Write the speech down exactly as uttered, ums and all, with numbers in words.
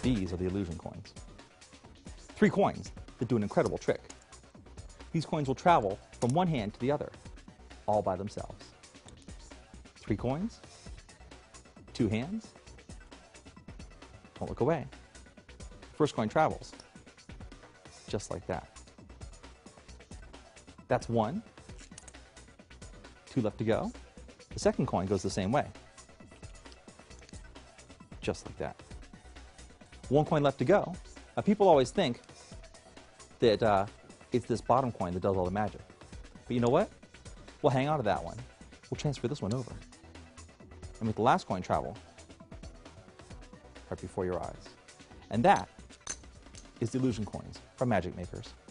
These are the illusion coins. Three coins that do an incredible trick. These coins will travel from one hand to the other, all by themselves. Three coins, two hands, don't look away. First coin travels, just like that. That's one. Two left to go. The second coin goes the same way, just like that. One coin left to go. Now, people always think that uh, it's this bottom coin that does all the magic. But you know what? We'll hang on to that one. We'll transfer this one over and make the last coin travel right before your eyes. And that is the illusion coins from Magic Makers.